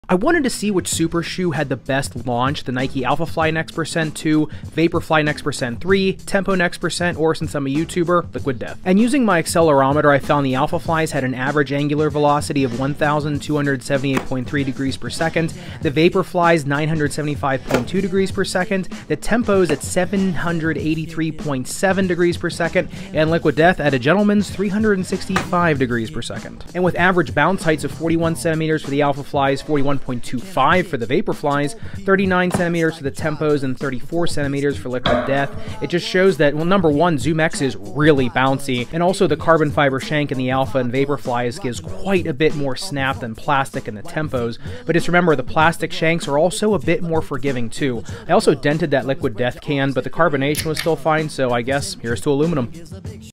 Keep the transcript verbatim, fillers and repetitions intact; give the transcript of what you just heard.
I wanted to see which super shoe had the best launch, the Nike Alphafly Next Percent two, Vaporfly Next Percent three, Tempo Next Percent, or since I'm a YouTuber, Liquid Death. And using my accelerometer, I found the Alphaflies had an average angular velocity of one thousand two hundred seventy-eight point three degrees per second, the Vaporflies nine hundred seventy-five point two degrees per second, the Tempos at seven hundred eighty-three point seven degrees per second, and Liquid Death at a gentleman's three hundred sixty-five degrees per second. And with average bounce heights of forty-one centimeters for the Alphaflies, forty-one point two five for the Vaporflies, thirty-nine centimeters for the Tempos, and thirty-four centimeters for Liquid Death. It just shows that, well, number one, Zoom X is really bouncy, and also the carbon fiber shank in the Alpha and Vaporflies gives quite a bit more snap than plastic in the Tempos, but just remember, the plastic shanks are also a bit more forgiving too. I also dented that Liquid Death can, but the carbonation was still fine, so I guess here's to aluminum.